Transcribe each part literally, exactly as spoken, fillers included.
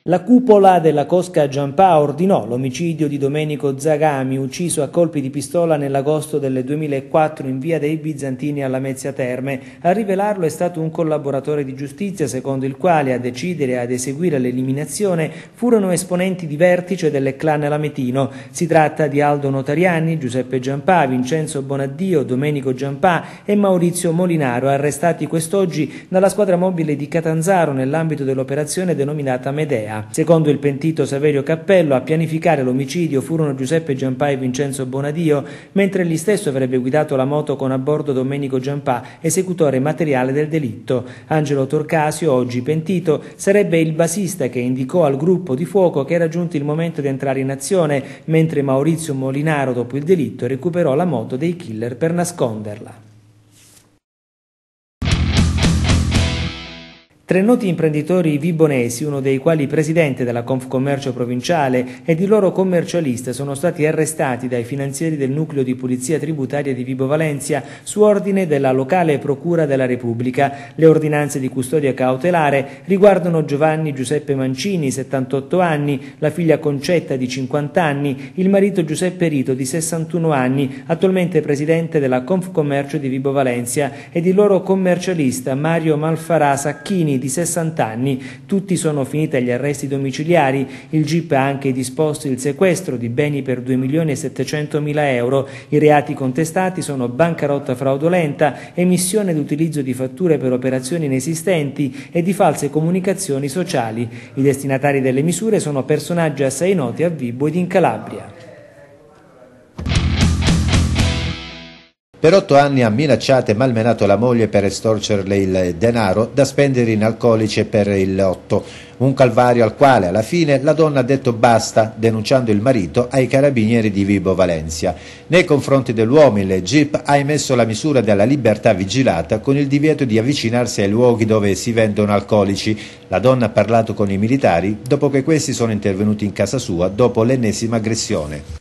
La cupola della Cosca Giampà ordinò l'omicidio di Domenico Zagami, ucciso a colpi di pistola nell'agosto del duemilaquattro in via dei Bizantini alla Mezzia Terme. A rivelarlo è stato un collaboratore di giustizia, secondo il quale a decidere e ad eseguire l'eliminazione furono esponenti di vertice del clan Lametino. Si tratta di Aldo Notariani, Giuseppe Giampà, Vincenzo Bonaddio, Domenico Giampà e Maurizio Molinaro, arrestati quest'oggi dalla squadra mobile di Catanzaro nell'ambito dell'operazione denominata Medea. Secondo il pentito Saverio Cappello, a pianificare l'omicidio furono Giuseppe Giampà e Vincenzo Bonadio, mentre egli stesso avrebbe guidato la moto con a bordo Domenico Giampà, esecutore materiale del delitto. Angelo Torcasio, oggi pentito, sarebbe il basista che indicò al gruppo di fuoco che era giunto il momento di entrare in azione, mentre Maurizio Molinaro, dopo il delitto, recuperò la moto dei killer per nasconderla. Tre noti imprenditori vibonesi, uno dei quali presidente della Confcommercio provinciale, ed il loro commercialista sono stati arrestati dai finanzieri del nucleo di polizia tributaria di Vibo Valentia su ordine della locale procura della Repubblica. Le ordinanze di custodia cautelare riguardano Giovanni Giuseppe Mancini, settantotto anni, la figlia Concetta di cinquanta anni, il marito Giuseppe Rito di sessantuno anni, attualmente presidente della Confcommercio di Vibo Valentia, ed il loro commercialista Mario Malfarà Sacchini di sessanta anni. Tutti sono finiti agli arresti domiciliari. Il G I P ha anche disposto il sequestro di beni per due milioni e settecentomila euro. I reati contestati sono bancarotta fraudolenta, emissione ed utilizzo di fatture per operazioni inesistenti e di false comunicazioni sociali. I destinatari delle misure sono personaggi assai noti a Vibo ed in Calabria. Per otto anni ha minacciato e malmenato la moglie per estorcerle il denaro da spendere in alcolice per il lotto, un calvario al quale alla fine la donna ha detto basta, denunciando il marito ai carabinieri di Vibo Valentia. Nei confronti dell'uomo il G I P ha emesso la misura della libertà vigilata con il divieto di avvicinarsi ai luoghi dove si vendono alcolici. La donna ha parlato con i militari dopo che questi sono intervenuti in casa sua dopo l'ennesima aggressione.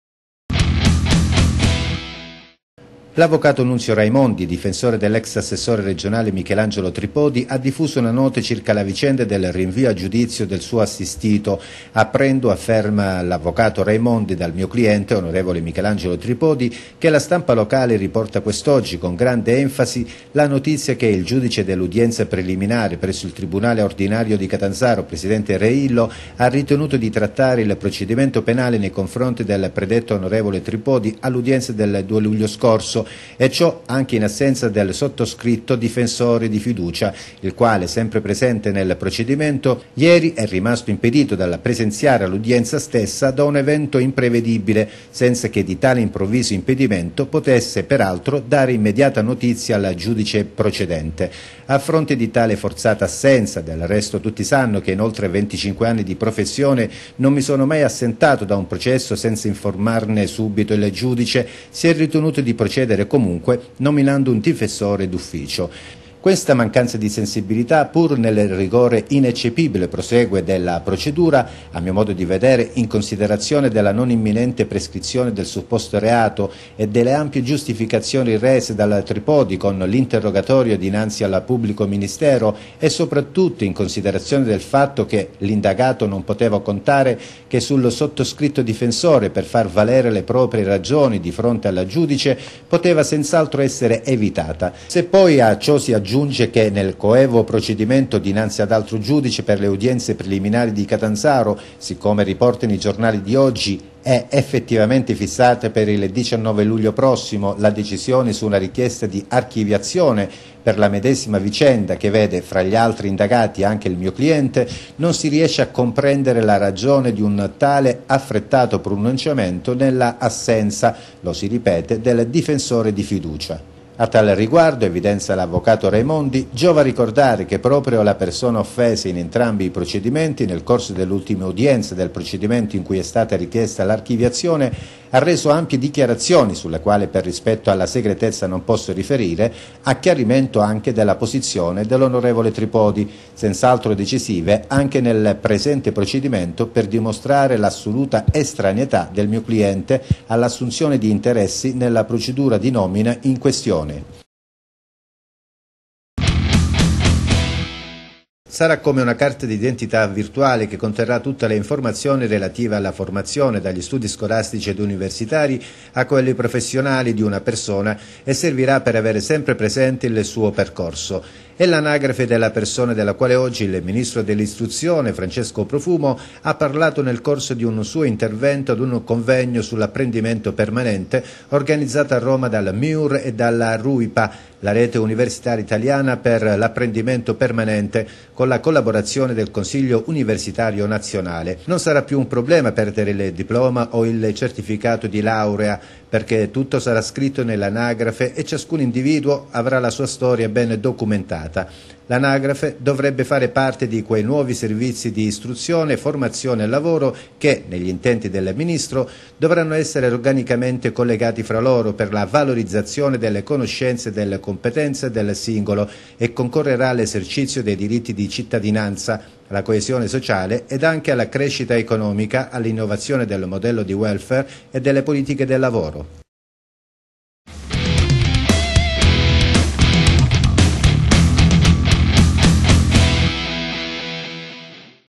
L'avvocato Nunzio Raimondi, difensore dell'ex assessore regionale Michelangelo Tripodi, ha diffuso una nota circa la vicenda del rinvio a giudizio del suo assistito. Apprendo, afferma l'avvocato Raimondi, dal mio cliente, onorevole Michelangelo Tripodi, che la stampa locale riporta quest'oggi con grande enfasi la notizia che il giudice dell'udienza preliminare presso il Tribunale Ordinario di Catanzaro, presidente Reillo, ha ritenuto di trattare il procedimento penale nei confronti del predetto onorevole Tripodi all'udienza del due luglio scorso, e ciò anche in assenza del sottoscritto difensore di fiducia, il quale, sempre presente nel procedimento, ieri è rimasto impedito dal presenziare all'udienza stessa da un evento imprevedibile, senza che di tale improvviso impedimento potesse peraltro dare immediata notizia al giudice procedente. A fronte di tale forzata assenza, del resto tutti sanno che in oltre venticinque anni di professione non mi sono mai assentato da un processo senza informarne subito il giudice, si è ritenuto di procedere comunque nominando un difensore d'ufficio. Questa mancanza di sensibilità, pur nel rigore ineccepibile prosegue della procedura, a mio modo di vedere, in considerazione della non imminente prescrizione del supposto reato e delle ampie giustificazioni rese dal Tripodi con l'interrogatorio dinanzi al pubblico ministero e soprattutto in considerazione del fatto che l'indagato non poteva contare che sul sottoscritto difensore per far valere le proprie ragioni di fronte alla giudice, poteva senz'altro essere evitata. Se poi a ciò si aggiunge che nel coevo procedimento dinanzi ad altro giudice per le udienze preliminari di Catanzaro, siccome riportano i giornali di oggi, è effettivamente fissata per il diciannove luglio prossimo la decisione su una richiesta di archiviazione per la medesima vicenda che vede fra gli altri indagati anche il mio cliente, non si riesce a comprendere la ragione di un tale affrettato pronunciamento nella assenza, lo si ripete, del difensore di fiducia. A tale riguardo, evidenzia l'avvocato Raimondi, giova ricordare che proprio la persona offesa in entrambi i procedimenti, nel corso dell'ultima udienza del procedimento in cui è stata richiesta l'archiviazione, ha reso ampie dichiarazioni, sulle quali per rispetto alla segretezza non posso riferire, a chiarimento anche della posizione dell'onorevole Tripodi, senz'altro decisive anche nel presente procedimento per dimostrare l'assoluta estraneità del mio cliente all'assunzione di interessi nella procedura di nomina in questione. Sarà come una carta d'identità virtuale che conterrà tutte le informazioni relative alla formazione, dagli studi scolastici ed universitari a quelli professionali di una persona, e servirà per avere sempre presente il suo percorso. È l'anagrafe della persona della quale oggi il Ministro dell'Istruzione, Francesco Profumo, ha parlato nel corso di un suo intervento ad un convegno sull'apprendimento permanente organizzato a Roma dal M I U R e dalla RUIPA, la rete universitaria italiana per l'apprendimento permanente, con la collaborazione del Consiglio Universitario Nazionale. Non sarà più un problema perdere il diploma o il certificato di laurea, perché tutto sarà scritto nell'anagrafe e ciascun individuo avrà la sua storia ben documentata. L'anagrafe dovrebbe fare parte di quei nuovi servizi di istruzione, formazione e lavoro che, negli intenti del Ministro, dovranno essere organicamente collegati fra loro per la valorizzazione delle conoscenze e delle competenze del singolo e concorrerà all'esercizio dei diritti di cittadinanza, alla coesione sociale ed anche alla crescita economica, all'innovazione del modello di welfare e delle politiche del lavoro.